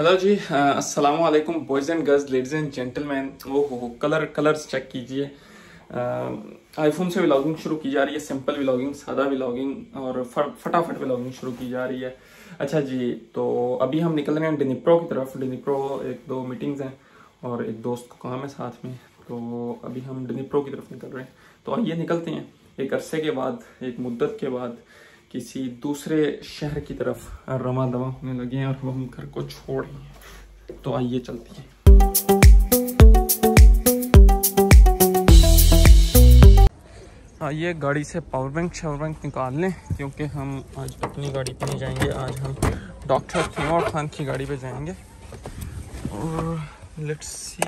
Hello ji, अस्सलाम वालेकुम boys and girls, ladies and gentleman. ओहो कलर्स चेक कीजिए। आईफोन से व्लॉगिंग शुरू की जा रही है, सिंपल व्लॉगिंग, सादा व्लॉगिंग और फटाफट व्लॉगिंग शुरू की जा रही है। अच्छा जी, तो अभी हम निकल रहे हैं डिनीप्रो की तरफ। डिनीप्रो एक दो मीटिंग्स हैं और एक दोस्त को काम है साथ में, तो अभी हम डिनीप्रो की तरफ निकल रहे हैं। तो आइए निकलते हैं, एक अरसे के बाद, एक मुद्दत के बाद किसी दूसरे शहर की तरफ रवा दवा होने लगे हैं और हम घर को छोड़ रहे हैं। तो आइए चलते हैं। आइए गाड़ी से पावर बैंक निकाल लें, क्योंकि हम आज अपनी गाड़ी पे नहीं जाएंगे। आज हम डॉक्टर तैमूर खान की गाड़ी पे जाएंगे। और लेट्स सी,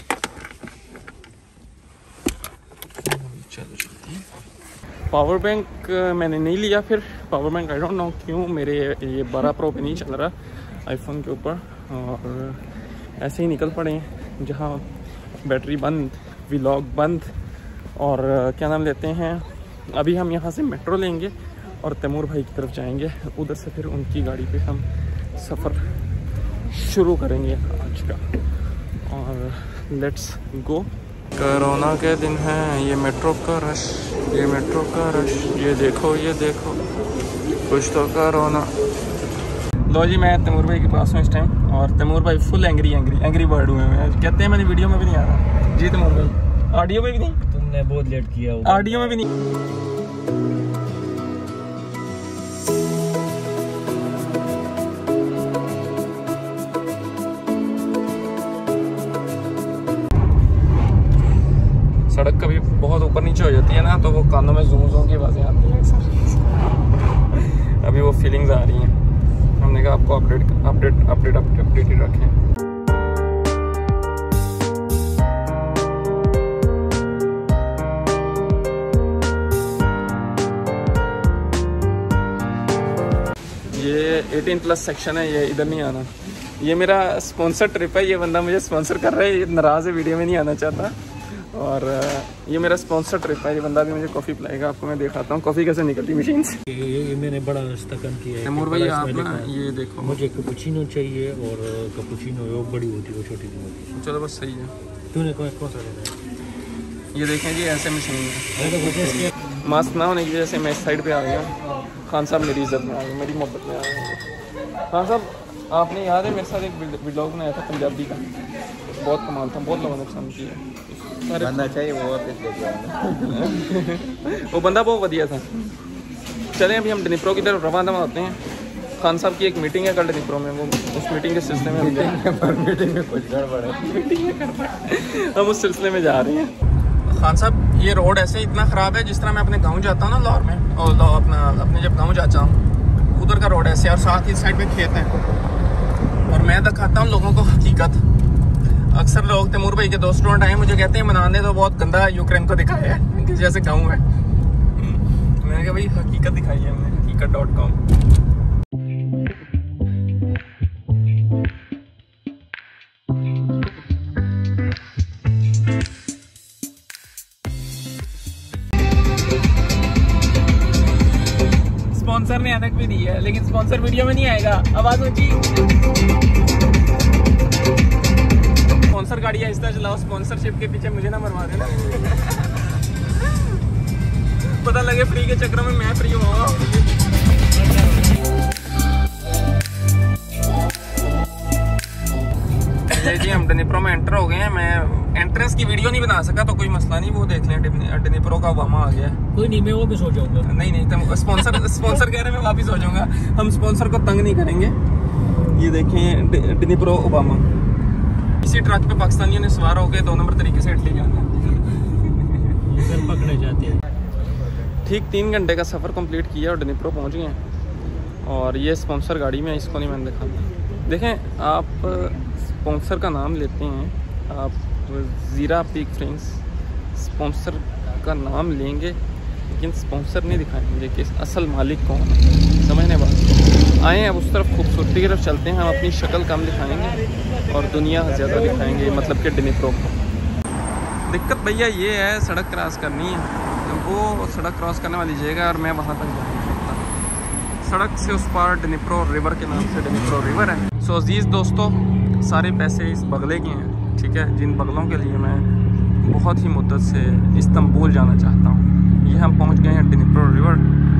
चलते हैं। पावर बैंक मैंने नहीं लिया, फिर power bank I don't know क्यों मेरे ये 12 प्रो पे नहीं चल रहा आईफोन के ऊपर, और ऐसे ही निकल पड़े हैं। जहाँ बैटरी बंद, व्लॉग बंद, और क्या नाम लेते हैं, अभी हम यहाँ से मेट्रो लेंगे और तैमूर भाई की तरफ जाएंगे। उधर से फिर उनकी गाड़ी पे हम सफ़र शुरू करेंगे आज का। और लेट्स गो। कोरोना के दिन हैं, ये मेट्रो का रश, ये मेट्रो का रश, ये देखो कुछ तो कोरोना। लो जी, मैं तैमूर भाई के पास हूँ इस टाइम, और तैमूर भाई फुल एंग्री बर्ड हुए हैं। कहते हैं मैंने वीडियो में भी नहीं आ रहा। जी तैमूर भाई, ऑडियो में भी नहीं, तुमने बहुत लेट किया, ऑडियो में भी नहीं। सड़क कभी बहुत ऊपर नीचे हो जाती है ना, तो वो कानों में ज़ूम की आवाज़ें आती हैं अक्सर। अभी वो फीलिंग्स आ रही हैं। हमने कहा आपको अपडेटेड रखें। ये 18+ सेक्शन है, ये इधर नहीं आना। ये मेरा स्पॉन्सर ट्रिप है, ये बंदा मुझे स्पॉन्सर कर रहा है, ये नाराज़ है, वीडियो में नहीं आना चाहता। और ये मेरा स्पॉन्सर ट्रिप है, ये बंदा भी मुझे कॉफ़ी पिलाएगा। आपको मैं दिखाता हूँ कॉफ़ी कैसे निकलती मशीन से। ये मैंने बड़ा रास्ता कम किया है। तैमूर भाई आप ना ये देखो, मुझे कैपुचिनो चाहिए, और कैपुचिनो वो बड़ी होती है, वो छोटी नहीं होती। चलो बस सही है। तूने कौन सा लेना है? ये देखें जी, ऐसे मशीन है। मास्क ना होने की वजह से मैं इस साइड पे आ गया। खान साहब मेरी इज्जत में आ गए, मेरी मोहब्बत में आ गए। खान साहब, आपने याद है मेरे साथ एक व्लॉग बनाया था पंजाबी का, बहुत कमाल था, बहुत लोगों ने पसंद किया। बंदा चाहिए वो वो बंदा बहुत बढ़िया था। चलें अभी हम डिनीप्रो की तरफ रवाना होते हैं। खान साहब की एक मीटिंग है कल डिनीप्रो में, वो उस मीटिंग के सिलसिले में मीटिंग में कुछ गड़बड़ है, हम उस सिलसिले में जा रहे हैं। खान साहब, ये रोड ऐसे इतना ख़राब है, जिस तरह मैं अपने गाँव जाता हूँ ना लाहौर में, और अपने जब गाँव जाता हूँ उधर का रोड ऐसे, और साथ ही साइड पे खेत हैं। और मैं दिखाता हूँ लोगों को हकीकत। अक्सर लोग तैमूर भाई के दोस्त आए मुझे कहते हैं मनाने तो बहुत गंदा यूक्रेन को दिखाया है कि जैसे गाँव है। मैंने कहा भाई हकीकत दिखाई है हमने, हकीकत.com। स्पॉन्सर ने अनक भी दी है, लेकिन स्पॉन्सर वीडियो में नहीं आएगा। आवाज ऊंची। स्पॉन्सर गाड़ी आहिस्ता चलाओ, स्पॉन्सरशिप के पीछे मुझे ना मरवा देना। पता लगे फ्री के चक्कर में मैं फ्री हुआ। जी हम डिनीप्रो में एंटर हो गए हैं। मैं एंट्रेंस की वीडियो नहीं बना सका, तो कोई मसला नहीं, वो देख लें। डिनीप्रो का वामा आ गया। कोई नहीं, मैं वो भी सो जाऊंगा। नहीं तो स्पॉन्सर कह रहे मैं वापिस हो जाऊंगा। हम स्पॉन्सर को तंग नहीं करेंगे। ये देखें डिनीप्रो ओबामा। इसी ट्रक पे पाकिस्तानियों ने सवार होकर 2 नंबर तरीके से इटली जाना है। पकड़े जाते हैं। ठीक 3 घंटे का सफ़र कंप्लीट किया और डिनीप्रो पहुंच गए हैं। और ये स्पॉन्सर गाड़ी में, इसको नहीं मैंने देखा। देखें, आप स्पॉन्सर का नाम लेते हैं, आप ज़ीरा पीक फ्रेंड्स स्पॉन्सर का नाम लेंगे, लेकिन स्पॉन्सर नहीं दिखाएंगे कि असल मालिक कौन है। समझने बात। आए अब उस तरफ खूबसूरती की तरफ चलते हैं। हम अपनी शक्ल कम दिखाएंगे और दुनिया ज़्यादा दिखाएंगे, मतलब कि डिनीप्रो को। दिक्कत भैया ये है, सड़क क्रॉस करनी है, वो सड़क क्रॉस करने वाली जगह और मैं वहाँ तक जा नहीं सकता। सड़क से उस पार डिनिप्रो रिवर के नाम से डिनिप्रो रिवर है। सो अजीज़ दोस्तों, सारे पैसे इस बगले के हैं, ठीक है, जिन बगलों के लिए मैं बहुत ही मुद्दत से इस्तांबुल जाना चाहता हूँ। ये हम पहुँच गए हैं डिनिप्रो रिवर,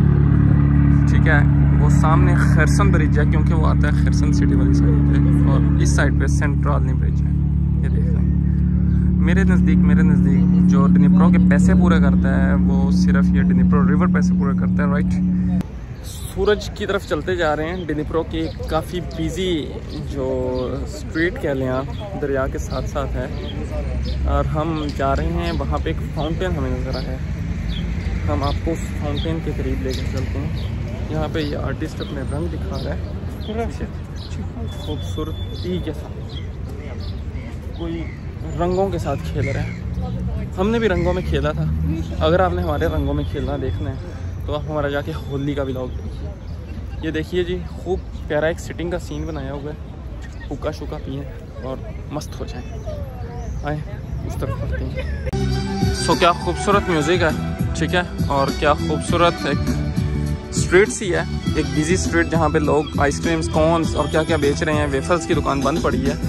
ठीक है। वो सामने खैरसन ब्रिज है, क्योंकि वो आता है खैरसन सिटी वाली साइड पे, और इस साइड पे सेंट्रल ब्रिज है। ये देख रहे हैं मेरे नज़दीक जो डिनिप्रो के पैसे पूरे करता है वो सिर्फ ये डिनिप्रो रिवर पैसे पूरे करता है, राइट। सूरज की तरफ चलते जा रहे हैं। डिनिप्रो की काफ़ी बिजी जो स्ट्रीट कह लें आप, दरिया के साथ साथ है, और हम जा रहे हैं वहाँ पे एक फाउंटेन हमें नज़र आया है। हम आपको उस फाउंटेन के करीब लेकर चलते हैं। यहाँ पे ये आर्टिस्ट अपने रंग दिखा रहा है खूबसूरती के साथ, कोई रंगों के साथ खेल रहा है। हमने भी रंगों में खेला था। अगर आपने हमारे रंगों में खेलना देखना है तो आप हमारा जाके होली का व्लॉग देखिए। ये देखिए जी, खूब प्यारा एक सिटिंग का सीन बनाया हुआ है। हुक्का शुक्का पिए और मस्त हो जाए। आए उस तरफ पढ़ते हैं। सो क्या खूबसूरत म्यूज़िक है, ठीक है, और क्या खूबसूरत एक स्ट्रीट सी है, एक बिजी स्ट्रीट जहाँ पे लोग आइसक्रीम्स, कॉर्न्स और क्या क्या बेच रहे हैं। वेफल्स की दुकान बंद पड़ी है,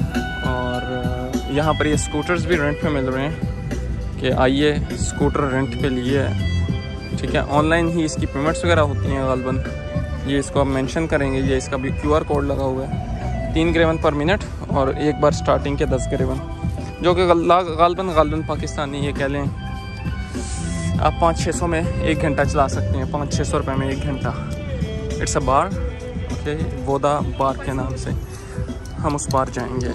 और यहाँ पर ये स्कूटर्स भी रेंट पे मिल रहे हैं कि आइए स्कूटर रेंट पे लिए, ठीक है। ऑनलाइन ही इसकी पेमेंट्स वगैरह होती हैं गालबन। ये इसको आप मेंशन करेंगे, ये इसका भी QR कोड लगा हुआ है। 3 गिरवन पर मिनट, और एक बार स्टार्टिंग के 10 गिरवन, जो कि गालबन पाकिस्तानी ये कह लें आप 500-600 में 1 घंटा चला सकते हैं। 500-600 रुपये में 1 घंटा। इट्स अ बार, ओके, वोदा बार के नाम से। हम उस बार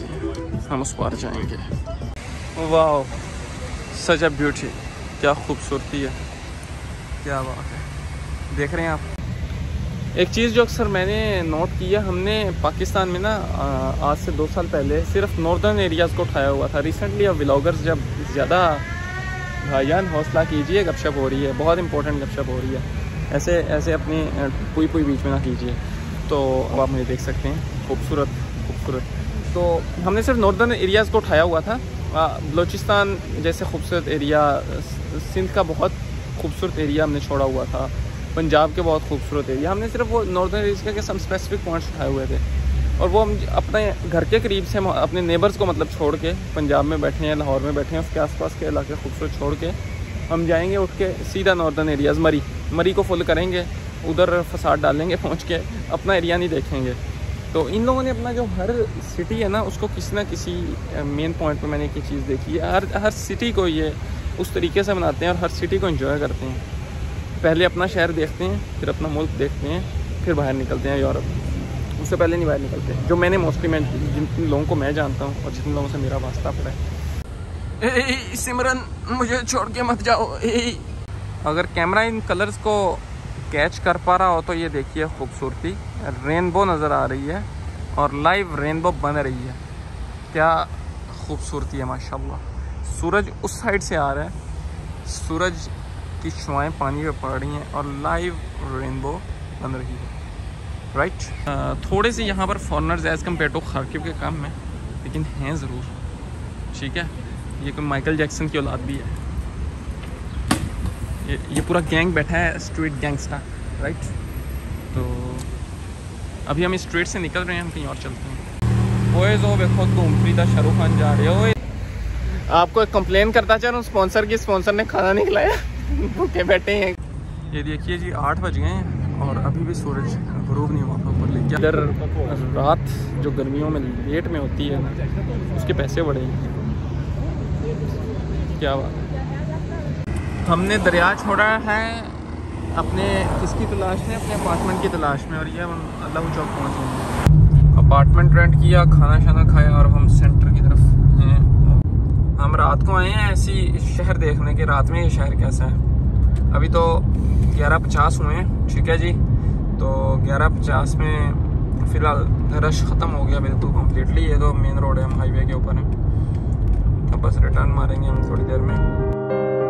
जाएंगे। वाह, सच अ ब्यूटी, क्या खूबसूरती है, क्या बात है। देख रहे हैं आप। एक चीज़ जो अक्सर मैंने नोट किया, हमने पाकिस्तान में ना आज से 2 साल पहले सिर्फ नॉर्दर्न एरियाज़ को उठाया हुआ था। रिसेंटली अब व्लॉगर्स जब ज़्यादा, भाईजान हौसला कीजिए, गपशप हो रही है, बहुत इंपॉर्टेंट गपशप हो रही है, ऐसे अपनी पुई बीच में ना कीजिए। तो अब आप मुझे देख सकते हैं, खूबसूरत। तो हमने सिर्फ नॉर्दर्न एरियाज़ को उठाया हुआ था। बलूचिस्तान जैसे खूबसूरत एरिया, सिंध का बहुत खूबसूरत एरिया हमने छोड़ा हुआ था, पंजाब के बहुत खूबसूरत एरिया, हमने सिर्फ वो नॉर्दर्न एरिया के सम स्पेसिफिक पॉइंट्स उठाए हुए थे। और वो हम अपने घर के करीब से, हम अपने नेबर्स को मतलब छोड़ के, पंजाब में बैठे हैं, लाहौर में बैठे हैं, उसके आसपास के इलाके खूबसूरत छोड़ के हम जाएंगे उठ के सीधा नॉर्दर्न एरियाज़, मरी को फुल करेंगे, उधर फसाद डालेंगे, पहुंच के अपना एरिया नहीं देखेंगे। तो इन लोगों ने अपना जो हर सिटी है ना, उसको किसी ना किसी मेन पॉइंट पर मैंने एक चीज़ देखी है, हर सिटी को ये उस तरीके से बनाते हैं और हर सिटी को एंजॉय करते हैं। पहले अपना शहर देखते हैं, फिर अपना मुल्क देखते हैं, फिर बाहर निकलते हैं यूरोप। उससे पहले नहीं बाहर निकलते। जो मैंने मोस्टली, मैं जिन लोगों को मैं जानता हूँ और जिन लोगों से मेरा वास्ता पड़ा है, सिमरन मुझे छोड़ के मत जाओ। अगर कैमरा इन कलर्स को कैच कर पा रहा हो तो ये देखिए खूबसूरती, रेनबो नज़र आ रही है और लाइव रेनबो बन रही है। क्या खूबसूरती है माशाल्लाह। सूरज उस साइड से आ रहा है, सूरज की शुआएं पानी पे पड़ रही हैं और लाइव रेनबो बन रही है, राइट। थोड़े से यहाँ पर foreigners as compare to Kharkiv के कम में, लेकिन हैं ज़रूर, ठीक है। ये कोई माइकल जैक्सन की औलाद भी है। ये पूरा गैंग बैठा है, स्ट्रीट गैंगस्टर, राइट। तो अभी हम इस स्ट्रीट से निकल रहे हैं, हम कहीं और चलते हैं। ओए जो देखो धूमप्रीता शाहरुख खान जा रहे हो। आपको एक कंप्लेन करता चलूँ, स्पॉन्सर ने खाना नहीं खिलाया, भूखे बैठे हैं। ये देखिए जी 8 बज गए हैं और अभी भी सूरज ग़ुरूब नहीं हुआ ऊपर। लेकिन इधर रात जो गर्मियों में लेट में होती है ना, उसके पैसे बढ़े हैं। क्या बात है। हमने दरिया छोड़ा है अपने किसकी तलाश में, अपने अपार्टमेंट की तलाश में, और ये हम अल्लाह चौक पहुँच गए। अपार्टमेंट रेंट किया, खाना शाना खाया और हम सेंटर की तरफ हैं। हम रात को आए हैं ऐसी शहर देखने के, रात में ये शहर कैसा है। अभी तो 11:50 हुए हैं, ठीक है जी। तो 11:50 में फ़िलहाल रश ख़त्म हो गया बिल्कुल कम्प्लीटली। ये तो मेन रोड है, हम हाईवे के ऊपर हैं। अब बस रिटर्न मारेंगे हम थोड़ी देर में।